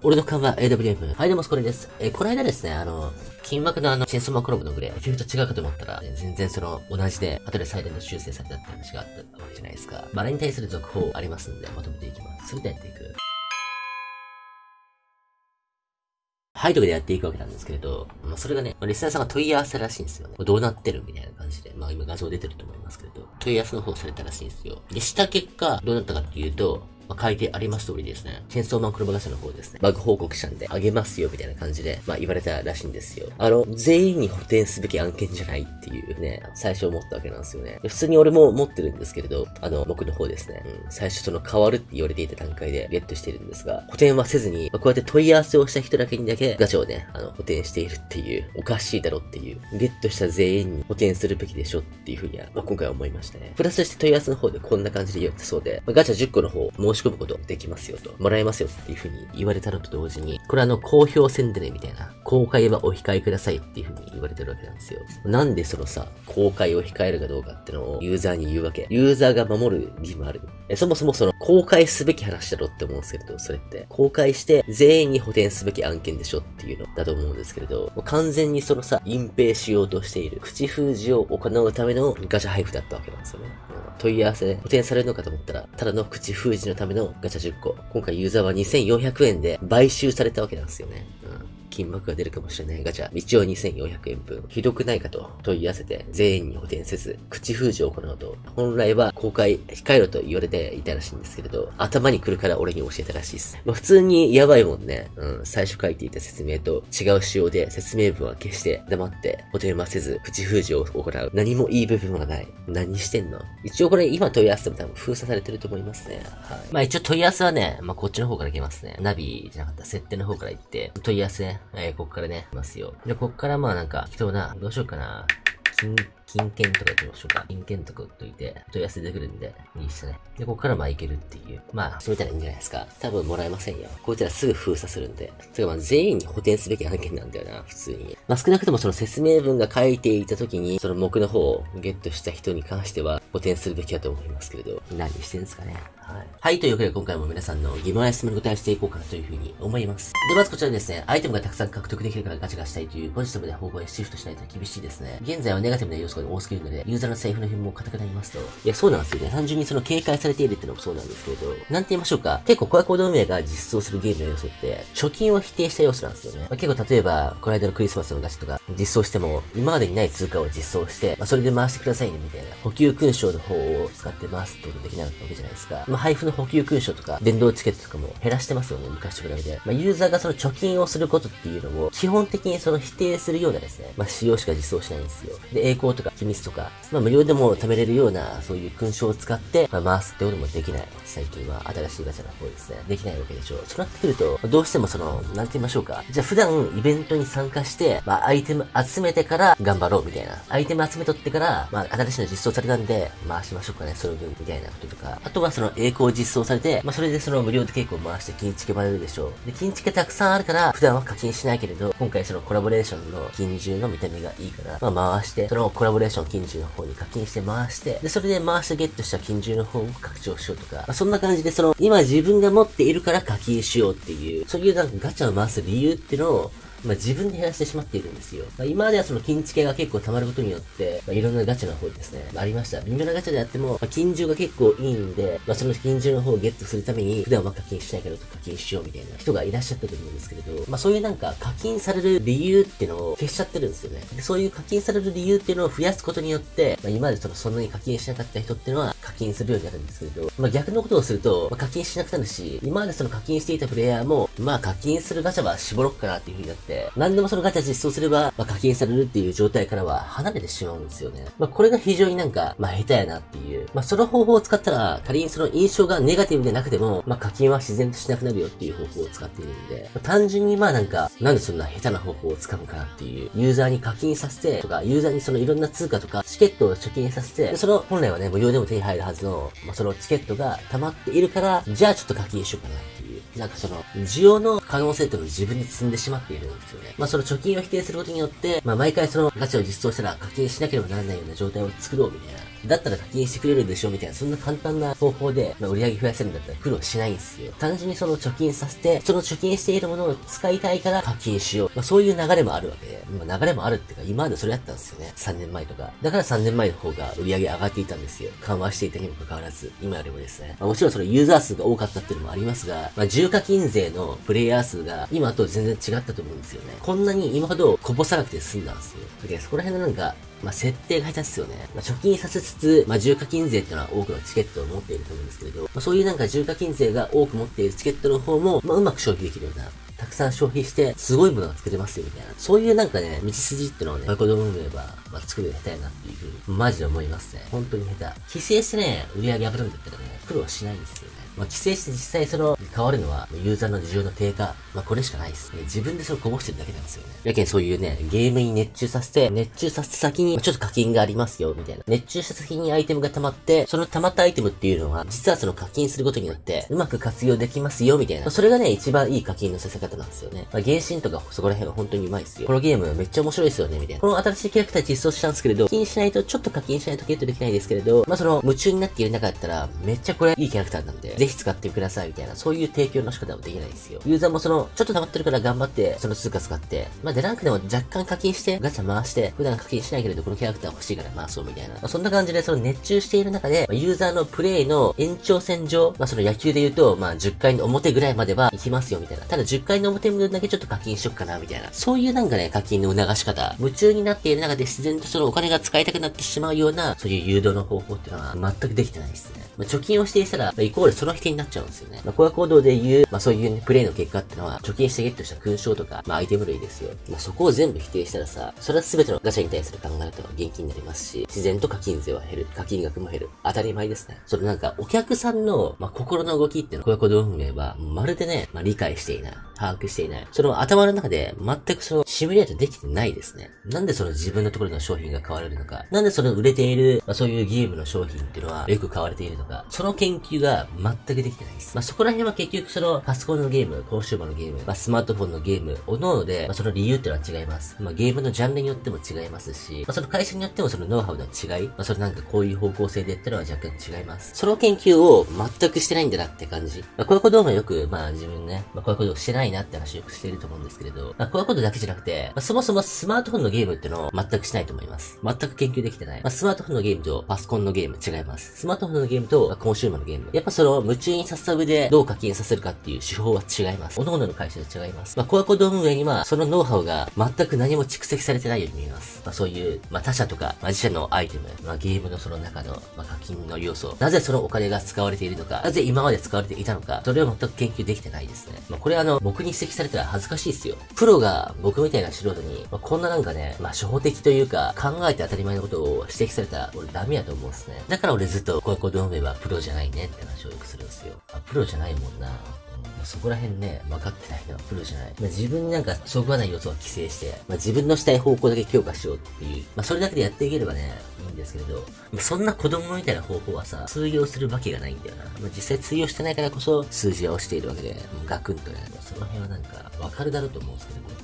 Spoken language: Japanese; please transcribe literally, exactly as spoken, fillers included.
俺の勘は エーダブリューエム。はい、どうもこれです。えー、この間ですね、あの、金額のあの、チェンソーマンクローブのグレー、フィルと違うかと思ったら、ね、全然その、同じで、後でサイレント修正されたって話があったわけじゃないですか。まあ、あれに対する続報ありますんで、まとめていきます。それでやっていく。はい、とかでやっていくわけなんですけれど、まあ、それがね、まあ、リスナーさんが問い合わせらしいんですよね。どうなってるみたいな感じで、まあ今画像出てると思いますけれど、問い合わせの方されたらしいんですよ。で、した結果、どうなったかっていうと、まあ、書いてあります通りですね。チェンソーマンクローブガチャの方ですね。バグ報告したんで、あげますよ、みたいな感じで、まあ言われたらしいんですよ。あの、全員に補填すべき案件じゃないっていうね、最初思ったわけなんですよね。普通に俺も持ってるんですけれど、あの、僕の方ですね。うん、最初その変わるって言われていた段階でゲットしてるんですが、補填はせずに、まあ、こうやって問い合わせをした人だけにだけガチャをね、あの、補填しているっていう、おかしいだろっていう、ゲットした全員に補填するべきでしょっていうふうには、まあ、今回は思いましたね。プラスして問い合わせの方でこんな感じで言われたそうで、まあ、ガチャじゅっこの方申し込むことできますますよと、もらえますよっていう風に言われたのと同時に、これあの、公表せんでねみたいな、公開はお控えくださいっていう風に言われてるわけなんですよ。なんでそのさ、公開を控えるかどうかってのをユーザーに言うわけ。ユーザーが守る義務ある。え、そもそもその、公開すべき話だろって思うんですけれど、それって。公開して全員に補填すべき案件でしょっていうのだと思うんですけれど、もう完全にそのさ、隠蔽しようとしている、口封じを行うためのガチャ配布だったわけなんですよね。問い合わせで補填されるのかと思ったら、ただの口封じのためのガチャじゅっこ。今回ユーザーはにせんよんひゃくえんで買収されたわけなんですよね。うん金額が出るかもしれないガチャ、一応にせんよんひゃくえんぶん。ひどくないかと問い合わせて、全員に補填せず、口封じを行うと、本来は公開控えろと言われていたらしいんですけれど、頭に来るから俺に教えたらしいです。まあ、普通にやばいもんね。うん、最初書いていた説明と違う仕様で説明文は消して黙って補填はせず、口封じを行う。何もいい部分はない。何してんの？一応これ今問い合わせても多分封鎖されてると思いますね。はい。まあ一応問い合わせはね、まあこっちの方から行けますね。ナビじゃなかった、設定の方から行って、問い合わせね、えー、ここからね、いますよ。で、こっからまあなんか、適当な、どうしようかな。金、金券とか行きましょうか。金券とか打っといて、問い合わせ出てくるんで、いいっすね。で、ここからまあ行けるっていう。まあ、そういったらいいんじゃないですか。多分もらえませんよ。こいつらすぐ封鎖するんで。つかまあ全員に補填すべき案件なんだよな、普通に。まあ少なくともその説明文が書いていた時に、その目の方をゲットした人に関しては、補填するべきだと思いますけれど。何してんすかね。はい。はい、というわけで今回も皆さんの疑問や質問に答えしていこうかなというふうに思います。で、まずこちらですね、アイテムがたくさん獲得できるからガチャがしたいというポジティブな方向へシフトしないと厳しいですね。現在はネガティブな要素が多すぎるので、ユーザーの財布の紐も固くなりますと。いや、そうなんですよね。単純にその警戒されているっていうのもそうなんですけれど、なんて言いましょうか。結構コアコード運営が実装するゲームの要素って、貯金を否定した要素なんですよね。まあ、結構例えば、この間のクリスマスのガチャとか実装しても、今までにない通貨を実装して、まあ、それで回してくださいねみたいな、補給勲章の方を使って回すってことできなかったわけじゃないですか。まあ、配布の補給勲章とか、電動チケットとかも減らしてますよね、昔と比べて。まあ、ユーザーがその貯金をすることっていうのを、基本的にその否定するようなですね、まあ、仕様しか実装しないんですよ。で、栄光とか、機密とか、まあ、無料でも貯めれるような、そういう勲章を使って、まあ、回すってこともできない。最近は、新しいガチャの方ですね。できないわけでしょう。そうなってくると、どうしてもその、なんて言いましょうか。じゃあ普段イベントに参加して、まあ、アイテム集めてから頑張ろうみたいな。アイテム集めとってから、まあ、新しいの実装されたんで、回しましょうかね、その分、みたいなこととか。あとはその、栄光実装されて、まあ、それでその無料で結構回して金チケもらえるでしょう。で、金チケたくさんあるから、普段は課金しないけれど、今回そのコラボレーションの金獣の見た目がいいから、まあ、回して、そのコラボレーション金獣の方に課金して回して、で、それで回してゲットした金獣の方を拡張しようとか、まあ、そんな感じでその、今自分が持っているから課金しようっていう、そういうなんかガチャを回す理由っていうのを、まあ、自分で減らしてしまっているんですよ。まあ、今まではその金チケが結構溜まることによって、まあ、いろんなガチャの方ですね、まあ、ありました。微妙なガチャであっても、まあ、金獣が結構いいんで、まあ、その金獣の方をゲットするために、普段は課金しないけど課金しようみたいな人がいらっしゃったと思うんですけれど、まあ、そういうなんか課金される理由っていうのを消しちゃってるんですよね。で、そういう課金される理由っていうのを増やすことによって、まあ、今までそのそんなに課金しなかった人っていうのは課金するようになるんですけれど、まあ、逆のことをすると、まあ、課金しなくなるし、今までその課金していたプレイヤーも、まあ、課金するガチャは絞ろっかなっていう風になって、何でもそのガチャ実装すれば、まあ、課金されるっていう状態からは離れてしまうんですよね。まあ、これが非常になんか、まあ、下手やなっていう。まあ、その方法を使ったら、仮にその印象がネガティブでなくても、まあ、課金は自然としなくなるよっていう方法を使っているんで、まあ、単純にまあなんか、なんでそんな下手な方法を使うかなっていう、ユーザーに課金させて、とか、ユーザーにそのいろんな通貨とか、チケットを貯金させて、でその本来はね、無料でも手に入るはずの、まあ、そのチケットが溜まっているから、じゃあちょっと課金しようかなっていう。なんかその、需要の可能性っていうのを自分に積んでしまっているんですよね。まあその貯金を否定することによって、まあ毎回そのガチャを実装したら課金しなければならないような状態を作ろうみたいな。 だったら課金してくれるでしょみたいな、そんな簡単な方法で、まあ、売り上げ増やせるんだったら苦労しないんですよ。単純にその貯金させて、その貯金しているものを使いたいから課金しよう。まあ、そういう流れもあるわけで、まあ、流れもあるっていうか、今までそれやったんですよね。さんねんまえとか。だからさんねんまえの方が売り上げ上がっていたんですよ。緩和していたにもかかわらず、今よりもですね。まあ、もちろんそのユーザー数が多かったっていうのもありますが、まあ、重課金税のプレイヤー数が今と全然違ったと思うんですよね。こんなに今ほどこぼさなくて済んだんですよ。で、そこら辺のなんか、まあ、設定が下手っすよね。まあ、貯金させつつ、まあ、重課金税っていうのは多くのチケットを持っていると思うんですけれど、まあ、そういうなんか重課金税が多く持っているチケットの方も、まあ、うまく消費できるような、たくさん消費して、すごいものが作れますよ、みたいな。そういうなんかね、道筋っていうのをね、親子丼運営は、まあ、作るの下手やなっていうふうに、マジで思いますね。本当に下手。規制してね、売り上げ上がるんだったらね、苦労しないんですよね。まあ、規制して実際その、変わるのは、ユーザーの需要の低下。まあ、これしかないです。自分でそれをこぼしてるだけなんですよね。やけんそういうね、ゲームに熱中させて、熱中させた先に、ちょっと課金がありますよ、みたいな。熱中した先にアイテムが溜まって、その溜まったアイテムっていうのは、実はその課金することによって、うまく活用できますよ、みたいな。それがね、一番いい課金のさせ方なんですよね。まあ、原神とかそこら辺は本当にうまいですよ。このゲームめっちゃ面白いですよね、みたいな。この新しいキャラクター実装したんですけれど、課金しないと、ちょっと課金しないとゲットできないですけれど、まあ、その、夢中になっている中だったら、めっちゃこれいいキャラクターなんで、ぜひ使ってください、みたいな。そういう提供の仕方はできないですよ。ユーザーもその、ちょっと溜まってるから頑張って、その通貨使って、まあ、デランクでも若干課金して、ガチャ回して、普段課金しないけれど、このキャラクター欲しいから回そうみたいな。まあ、そんな感じで、その熱中している中で、まあ、ユーザーのプレイの延長線上、まあ、その野球で言うと、まあ、じゅっかいの表ぐらいまでは行きますよ、みたいな。ただじゅっかいの表分だけちょっと課金しよっかな、みたいな。そういうなんかね、課金の促し方、夢中になっている中で自然とそのお金が使いたくなってしまうような、そういう誘導の方法っていうのは全くできてないですね。まあ、貯金をしていたら、まあ、イコールその否定になっちゃうんですよね。まあ、コア行動で言う、まあ、そういう、ね、プレイの結果っていうのは、貯金してゲットした勲章とか、まあ、アイテム類ですよ。まあ、そこを全部否定したらさ、それは全てのガチャに対する考え方は現金になりますし、自然と課金税は減る。課金額も減る。当たり前ですね。それなんか、お客さんの、まあ、心の動きっていうのは、コア行動運営は、まるでね、まあ、理解していない。把握していない。その頭の中で、全くその、シミュレートできてないですね。なんでその自分のところの商品が買われるのか。なんでその売れている、まあ、そういうゲームの商品っていうのは、よく買われているのか。その研究が全くできてないです。まあ、そこら辺は結局その、パソコンのゲーム、コンシューマーのゲーム、まあ、スマートフォンのゲーム、おのおので、まあ、その理由っていうのは違います。まあ、ゲームのジャンルによっても違いますし、まあ、その会社によってもそのノウハウの違い、まあ、それなんかこういう方向性でやったのは若干違います。その研究を全くしてないんだなって感じ。まあ、こういうこともよく、まあ、自分ね、まあ、こういうことをしてないなって話をよくしていると思うんですけれど、まあ、こういうことだけじゃなくて、まあ、そもそもスマートフォンのゲームっていうのを全くしないと思います。全く研究できてない。まあ、スマートフォンのゲームとパソコンのゲーム違います。スマートフォンのゲームと、まあ、コンシューマーのゲーム。やっぱその夢中にさせた上でどう課金させるかっていう手法は違います。各々の会社で違います。まあ、コアコード運営にはそのノウハウが全く何も蓄積されてないように見えます。まあ、そういう、まあ、他社とか、まあ、自社のアイテム、まあ、ゲームのその中の、まあ、課金の要素、なぜそのお金が使われているのか、なぜ今まで使われていたのか、それを全く研究できてないですね。まあ、これあの、僕に指摘されたら恥ずかしいですよ。プロが僕みたいな素人に、まあ、こんななんかね、まあ、初歩的というか、考えて当たり前のことを指摘されたら、俺ダメやと思うんですね。だから俺ずっと、コアコード運営はプロじゃないねって話をよくするんですよ。あ、プロじゃないもんな。そこら辺ね、分かってないのはプロじゃない。まあ、自分になんか、そぐわない要素は規制して、まあ、自分のしたい方向だけ強化しようっていう、まあ、それだけでやっていければね、いいんですけれど、まあ、そんな子供みたいな方法はさ、通用するわけがないんだよな。まあ、実際通用してないからこそ、数字は落ちているわけで、ガクンとね、その辺はなんか、分かるだろうと思うんですけど、